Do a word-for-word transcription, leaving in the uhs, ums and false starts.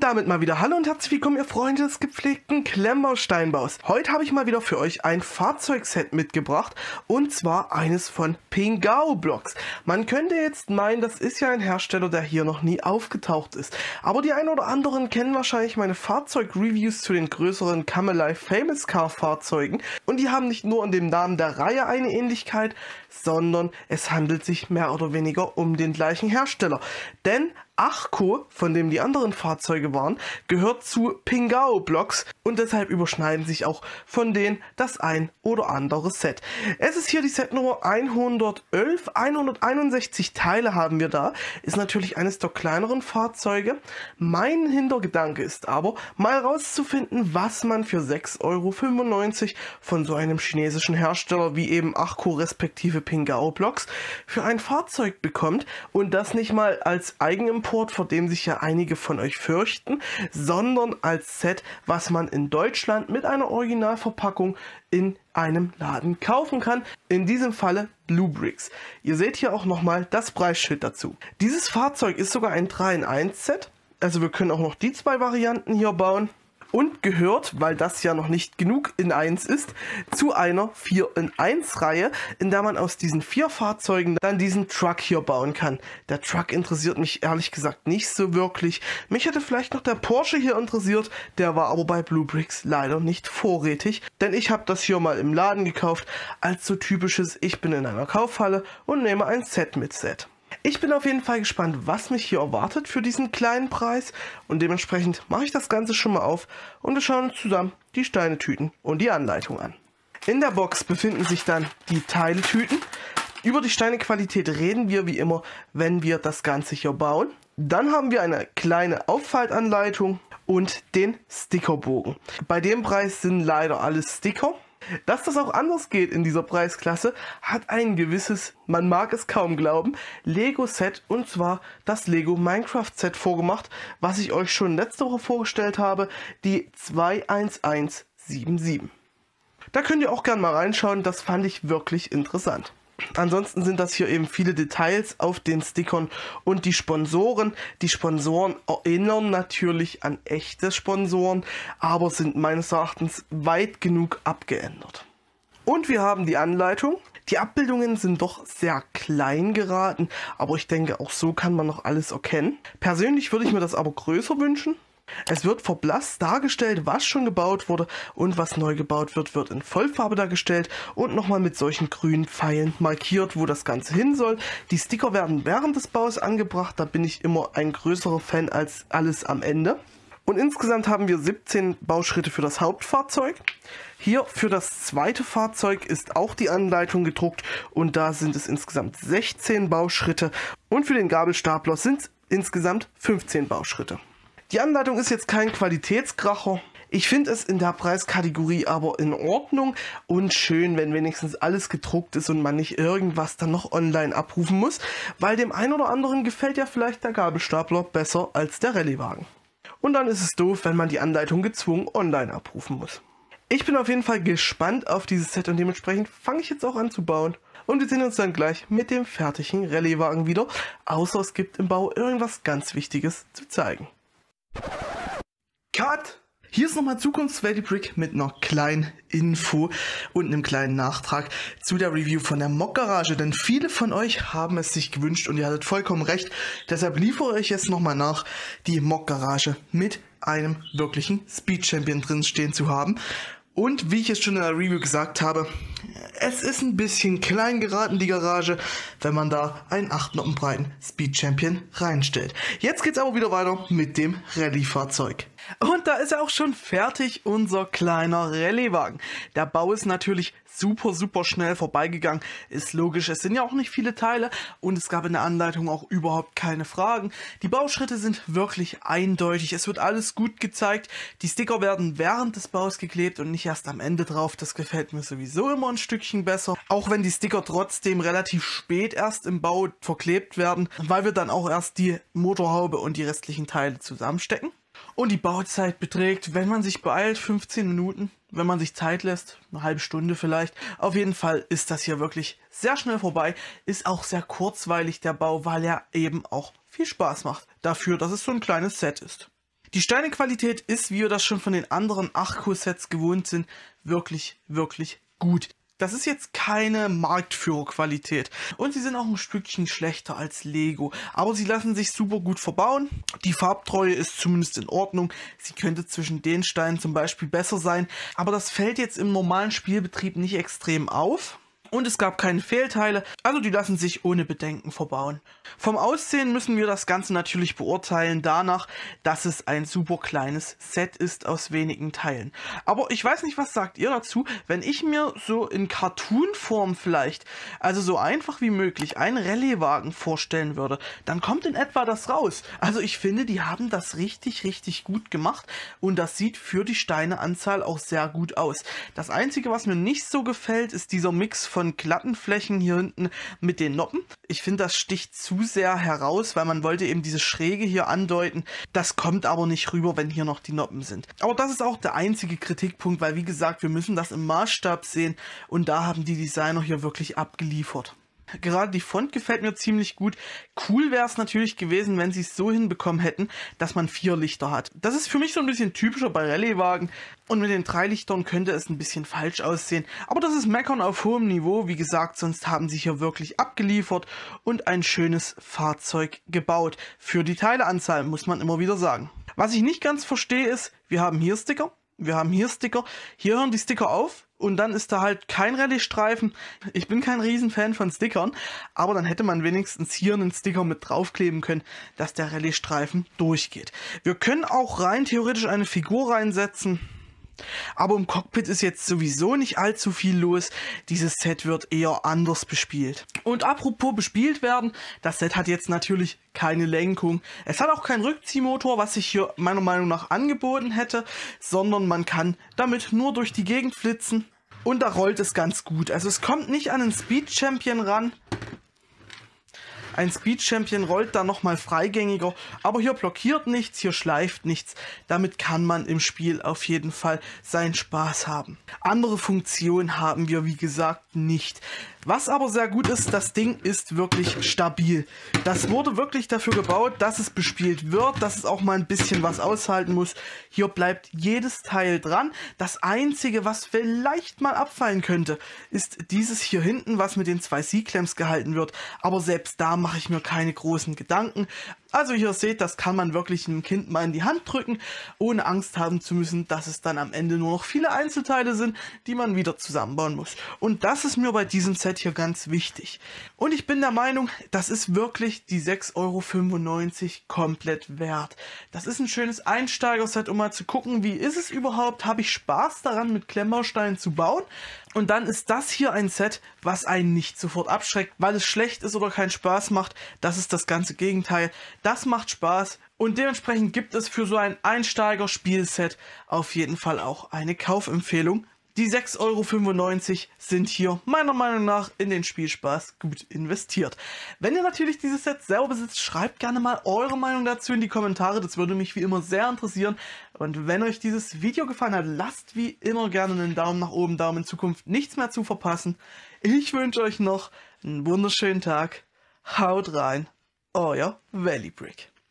Und damit mal wieder hallo und herzlich willkommen, ihr Freunde des gepflegten Klemmbausteinbaus. Heute habe ich mal wieder für euch ein Fahrzeugset mitgebracht und zwar eines von Pingao Blocks. Man könnte jetzt meinen, das ist ja ein Hersteller, der hier noch nie aufgetaucht ist. Aber die einen oder anderen kennen wahrscheinlich meine Fahrzeug-Reviews zu den größeren Camelai Famous Car Fahrzeugen und die haben nicht nur an dem Namen der Reihe eine Ähnlichkeit, sondern es handelt sich mehr oder weniger um den gleichen Hersteller. Denn Achco, von dem die anderen Fahrzeuge waren, gehört zu Pingao Blocks und deshalb überschneiden sich auch von denen das ein oder andere Set. Es ist hier die Setnummer hundertelf, hunderteinundsechzig Teile haben wir da, ist natürlich eines der kleineren Fahrzeuge. Mein Hintergedanke ist aber, mal rauszufinden, was man für sechs Euro fünfundneunzig von so einem chinesischen Hersteller wie eben Achco respektive Pingao Blocks für ein Fahrzeug bekommt und das nicht mal als Eigenimport, vor dem sich ja einige von euch fürchten, sondern als Set, was man in Deutschland mit einer Originalverpackung in einem Laden kaufen kann. In diesem Falle Bluebricks. Ihr seht hier auch nochmal das Preisschild dazu. Dieses Fahrzeug ist sogar ein drei in eins Set, also wir können auch noch die zwei Varianten hier bauen. Und gehört, weil das ja noch nicht genug in eins ist, zu einer vier in eins Reihe, in der man aus diesen vier Fahrzeugen dann diesen Truck hier bauen kann. Der Truck interessiert mich ehrlich gesagt nicht so wirklich. Mich hätte vielleicht noch der Porsche hier interessiert, der war aber bei Bluebricks leider nicht vorrätig, denn ich habe das hier mal im Laden gekauft, als so typisches, ich bin in einer Kaufhalle und nehme ein Set mit Set. Ich bin auf jeden Fall gespannt, was mich hier erwartet für diesen kleinen Preis und dementsprechend mache ich das Ganze schon mal auf und wir schauen uns zusammen die Steinetüten und die Anleitung an. In der Box befinden sich dann die Teiletüten. Über die Steinequalität reden wir wie immer, wenn wir das Ganze hier bauen. Dann haben wir eine kleine Auffaltanleitung und den Stickerbogen. Bei dem Preis sind leider alles Sticker. Dass das auch anders geht in dieser Preisklasse, hat ein gewisses, man mag es kaum glauben, Lego-Set, und zwar das Lego Minecraft-Set vorgemacht, was ich euch schon letzte Woche vorgestellt habe, die zwei eins eins sieben sieben. Da könnt ihr auch gerne mal reinschauen, das fand ich wirklich interessant. Ansonsten sind das hier eben viele Details auf den Stickern und die Sponsoren. Die Sponsoren erinnern natürlich an echte Sponsoren, aber sind meines Erachtens weit genug abgeändert. Und wir haben die Anleitung. Die Abbildungen sind doch sehr klein geraten, aber ich denke, auch so kann man noch alles erkennen. Persönlich würde ich mir das aber größer wünschen. Es wird verblasst dargestellt, was schon gebaut wurde, und was neu gebaut wird, wird in Vollfarbe dargestellt und nochmal mit solchen grünen Pfeilen markiert, wo das Ganze hin soll. Die Sticker werden während des Baus angebracht, da bin ich immer ein größerer Fan als alles am Ende. Und insgesamt haben wir siebzehn Bauschritte für das Hauptfahrzeug. Hier für das zweite Fahrzeug ist auch die Anleitung gedruckt und da sind es insgesamt sechzehn Bauschritte und für den Gabelstapler sind es insgesamt fünfzehn Bauschritte. Die Anleitung ist jetzt kein Qualitätskracher. Ich finde es in der Preiskategorie aber in Ordnung und schön, wenn wenigstens alles gedruckt ist und man nicht irgendwas dann noch online abrufen muss, weil dem einen oder anderen gefällt ja vielleicht der Gabelstapler besser als der Rallyewagen. Und dann ist es doof, wenn man die Anleitung gezwungen online abrufen muss. Ich bin auf jeden Fall gespannt auf dieses Set und dementsprechend fange ich jetzt auch an zu bauen. Und wir sehen uns dann gleich mit dem fertigen Rallyewagen wieder, außer es gibt im Bau irgendwas ganz Wichtiges zu zeigen. Cut! Hier ist nochmal Zukunfts-Valleybrick mit einer kleinen Info und einem kleinen Nachtrag zu der Review von der Mock-Garage, denn viele von euch haben es sich gewünscht und ihr hattet vollkommen recht, deshalb liefere ich jetzt nochmal nach, die Mock-Garage mit einem wirklichen Speed-Champion drin stehen zu haben. Und wie ich es schon in der Review gesagt habe, es ist ein bisschen klein geraten, die Garage, wenn man da einen acht Noppen breiten Speed Champion reinstellt. Jetzt geht's aber wieder weiter mit dem Rallye-Fahrzeug. Und da ist er auch schon fertig, unser kleiner Rallyewagen. Der Bau ist natürlich super, super schnell vorbeigegangen. Ist logisch, es sind ja auch nicht viele Teile und es gab in der Anleitung auch überhaupt keine Fragen. Die Bauschritte sind wirklich eindeutig. Es wird alles gut gezeigt. Die Sticker werden während des Baus geklebt und nicht erst am Ende drauf. Das gefällt mir sowieso immer ein Stückchen besser. Auch wenn die Sticker trotzdem relativ spät erst im Bau verklebt werden, weil wir dann auch erst die Motorhaube und die restlichen Teile zusammenstecken. Und die Bauzeit beträgt, wenn man sich beeilt, fünfzehn Minuten. Wenn man sich Zeit lässt, eine halbe Stunde vielleicht. Auf jeden Fall ist das hier wirklich sehr schnell vorbei. Ist auch sehr kurzweilig der Bau, weil er eben auch viel Spaß macht. Dafür, dass es so ein kleines Set ist. Die Steinequalität ist, wie wir das schon von den anderen Arco-Sets gewohnt sind, wirklich, wirklich gut. Das ist jetzt keine Marktführerqualität und sie sind auch ein Stückchen schlechter als Lego, aber sie lassen sich super gut verbauen. Die Farbtreue ist zumindest in Ordnung, sie könnte zwischen den Steinen zum Beispiel besser sein, aber das fällt jetzt im normalen Spielbetrieb nicht extrem auf. Und es gab keine Fehlteile, also die lassen sich ohne Bedenken verbauen. Vom Aussehen müssen wir das Ganze natürlich beurteilen danach, dass es ein super kleines Set ist aus wenigen Teilen. Aber ich weiß nicht, was sagt ihr dazu, wenn ich mir so in Cartoon-Form vielleicht, also so einfach wie möglich, einen Rallye-Wagen vorstellen würde, dann kommt in etwa das raus. Also ich finde, die haben das richtig, richtig gut gemacht und das sieht für die Steineanzahl auch sehr gut aus. Das Einzige, was mir nicht so gefällt, ist dieser Mix von Von glatten Flächen hier hinten mit den Noppen. Ich finde, das sticht zu sehr heraus, weil man wollte eben diese Schräge hier andeuten. Das kommt aber nicht rüber, wenn hier noch die Noppen sind. Aber das ist auch der einzige Kritikpunkt, weil wie gesagt, wir müssen das im Maßstab sehen und da haben die Designer hier wirklich abgeliefert. Gerade die Font gefällt mir ziemlich gut. Cool wäre es natürlich gewesen, wenn sie es so hinbekommen hätten, dass man vier Lichter hat. Das ist für mich so ein bisschen typischer bei Rallye-Wagen und mit den drei Lichtern könnte es ein bisschen falsch aussehen. Aber das ist Meckern auf hohem Niveau. Wie gesagt, sonst haben sie hier wirklich abgeliefert und ein schönes Fahrzeug gebaut. Für die Teileanzahl muss man immer wieder sagen. Was ich nicht ganz verstehe ist, wir haben hier Sticker. Wir haben hier Sticker, hier hören die Sticker auf und dann ist da halt kein Rallye-Streifen. Ich bin kein Riesenfan von Stickern, aber dann hätte man wenigstens hier einen Sticker mit draufkleben können, dass der Rallye-Streifen durchgeht. Wir können auch rein theoretisch eine Figur reinsetzen, aber im Cockpit ist jetzt sowieso nicht allzu viel los. Dieses Set wird eher anders bespielt. Und apropos bespielt werden, das Set hat jetzt natürlich keine Lenkung. Es hat auch keinen Rückziehmotor, was sich hier meiner Meinung nach angeboten hätte, sondern man kann damit nur durch die Gegend flitzen und da rollt es ganz gut. Also es kommt nicht an einen Speed Champion ran. Ein Speed Champion rollt da nochmal freigängiger, aber hier blockiert nichts, hier schleift nichts. Damit kann man im Spiel auf jeden Fall seinen Spaß haben. Andere Funktionen haben wir wie gesagt nicht. Was aber sehr gut ist, das Ding ist wirklich stabil. Das wurde wirklich dafür gebaut, dass es bespielt wird, dass es auch mal ein bisschen was aushalten muss. Hier bleibt jedes Teil dran. Das Einzige, was vielleicht mal abfallen könnte, ist dieses hier hinten, was mit den zwei C-Klemms gehalten wird. Aber selbst da mache ich mir keine großen Gedanken. Also hier seht, das kann man wirklich einem Kind mal in die Hand drücken, ohne Angst haben zu müssen, dass es dann am Ende nur noch viele Einzelteile sind, die man wieder zusammenbauen muss. Und das ist mir bei diesem Set hier ganz wichtig. Und ich bin der Meinung, das ist wirklich die sechs Euro fünfundneunzig komplett wert. Das ist ein schönes Einsteigerset, um mal zu gucken, wie ist es überhaupt, habe ich Spaß daran, mit Klemmbausteinen zu bauen? Und dann ist das hier ein Set, was einen nicht sofort abschreckt, weil es schlecht ist oder keinen Spaß macht. Das ist das ganze Gegenteil. Das macht Spaß und dementsprechend gibt es für so ein Einsteiger-Spielset auf jeden Fall auch eine Kaufempfehlung. Die sechs Euro fünfundneunzig sind hier meiner Meinung nach in den Spielspaß gut investiert. Wenn ihr natürlich dieses Set selber besitzt, schreibt gerne mal eure Meinung dazu in die Kommentare. Das würde mich wie immer sehr interessieren. Und wenn euch dieses Video gefallen hat, lasst wie immer gerne einen Daumen nach oben, Daumen in Zukunft nichts mehr zu verpassen. Ich wünsche euch noch einen wunderschönen Tag. Haut rein, euer Valley Brick.